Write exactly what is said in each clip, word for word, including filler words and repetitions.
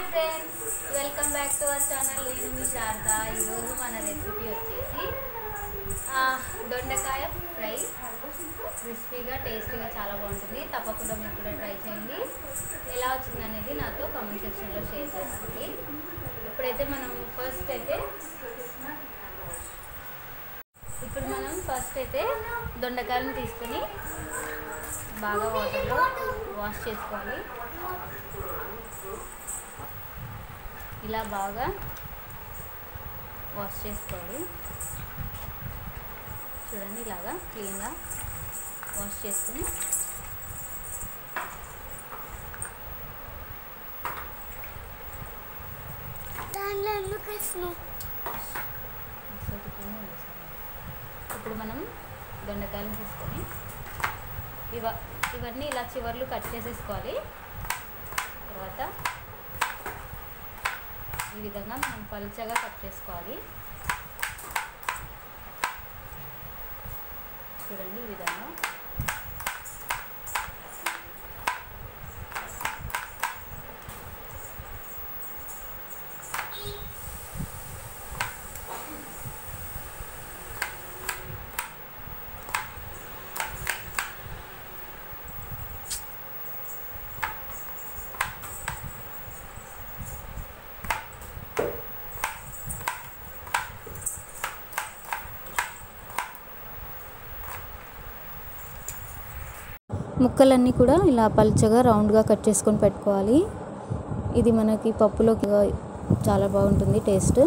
Friends, welcome back to our channel. నేను మీ శారద. ఈరోజు మన రెసిపీ వచ్చేసి దొండకాయ ఫ్రై. క్రిస్పీగా టేస్టీగా చాలా బాగుంటుంది. తప్పకుండా మీరు కూడా ట్రై చేయండి. ఎలా వచ్చింది అనేది నాతో కామెంట్ సెక్షన్లో షేర్ చేసుకోండి. ఇప్పుడైతే మనం ఫస్ట్ అయితే ఇప్పుడు మనం ఫస్ట్ అయితే దొండకాయలను తీసుకొని బాగా వాటర్లో వాష్ చేసుకోవాలి. ఇలా బాగా వాష్ చేసుకోవాలి. చూడండి, ఇలాగా క్లీన్గా వాష్ చేసుకుని ఇప్పుడు మనం దొండకాయలు తీసుకొని ఇవ ఇవన్నీ ఇలా చివర్లు కట్ చేసేసుకోవాలి. తర్వాత ఈ విధంగా మనం పలుచగా కట్ చేసుకోవాలి. చూడండి, ఈ విధంగా ముక్కలన్నీ కూడా ఇలా పలుచగా రౌండ్గా కట్ చేసుకొని పెట్టుకోవాలి. ఇది మనకి పప్పులో చాలా బాగుంటుంది టేస్ట్.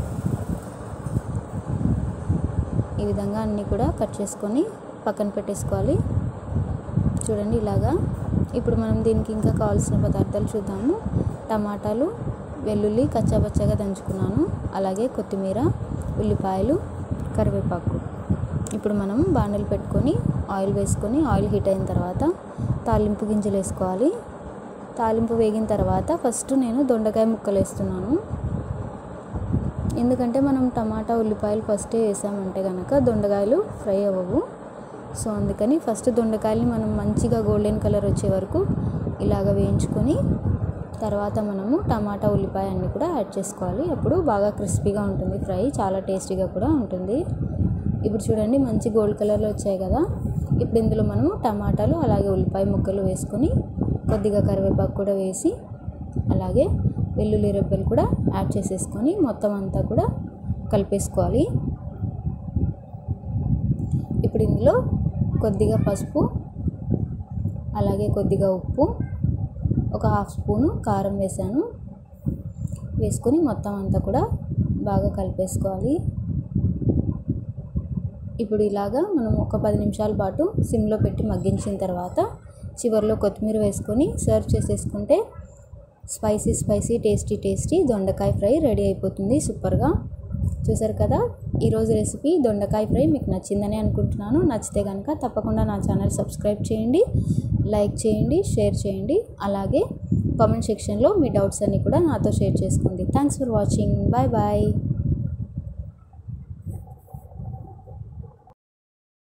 ఈ విధంగా అన్నీ కూడా కట్ చేసుకొని పక్కన పెట్టేసుకోవాలి. చూడండి, ఇలాగా. ఇప్పుడు మనం దీనికి ఇంకా కావాల్సిన పదార్థాలు చూద్దాము. టమాటాలు, వెల్లుల్లి కచ్చాపచ్చగా దంచుకున్నాను, అలాగే కొత్తిమీర, ఉల్లిపాయలు, కరివేపాకు. ఇప్పుడు మనం బాండలు పెట్టుకొని ఆయిల్ వేసుకొని ఆయిల్ హీట్ అయిన తర్వాత తాలింపు గింజలు వేసుకోవాలి. తాలింపు వేగిన తర్వాత ఫస్ట్ నేను దొండకాయ ముక్కలు వేస్తున్నాను. ఎందుకంటే మనం టమాటా ఉల్లిపాయలు ఫస్టే వేసామంటే కనుక దొండకాయలు ఫ్రై అవ్వవు. సో అందుకని ఫస్ట్ దొండకాయలని మనం మంచిగా గోల్డెన్ కలర్ వచ్చే వరకు ఇలాగ వేయించుకొని తర్వాత మనము టమాటా ఉల్లిపాయ అన్నీ కూడా యాడ్ చేసుకోవాలి. అప్పుడు బాగా క్రిస్పీగా ఉంటుంది ఫ్రై, చాలా టేస్టీగా కూడా ఉంటుంది. ఇప్పుడు చూడండి, మంచి గోల్డ్ కలర్లో వచ్చాయి కదా. ఇప్పుడు ఇందులో మనము టమాటాలు అలాగే ఉల్లిపాయ ముక్కలు వేసుకొని కొద్దిగా కరివేపాకు కూడా వేసి అలాగే వెల్లుల్లి రెబ్బలు కూడా యాడ్ చేసేసుకొని మొత్తం అంతా కూడా కలిపేసుకోవాలి. ఇప్పుడు ఇందులో కొద్దిగా పసుపు అలాగే కొద్దిగా ఉప్పు, ఒక హాఫ్ స్పూను కారం వేసాను. వేసుకొని మొత్తం అంతా కూడా బాగా కలిపేసుకోవాలి. ఇప్పుడు ఇలాగా మనం ఒక పది నిమిషాల పాటు సిమ్లో పెట్టి మగ్గించిన తర్వాత చివరిలో కొత్తిమీర వేసుకొని సర్వ్ చేసేసుకుంటే స్పైసీ స్పైసీ టేస్టీ టేస్టీ దొండకాయ ఫ్రై రెడీ అయిపోతుంది. సూపర్గా. చూసారు కదా, ఈరోజు రెసిపీ దొండకాయ ఫ్రై మీకు నచ్చిందని అనుకుంటున్నాను. నచ్చితే కనుక తప్పకుండా నా ఛానల్ సబ్స్క్రైబ్ చేయండి, లైక్ చేయండి, షేర్ చేయండి. అలాగే కామెంట్ సెక్షన్లో మీ డౌట్స్ అన్నీ కూడా నాతో షేర్ చేసుకోండి. Thanks for watching. Bye bye.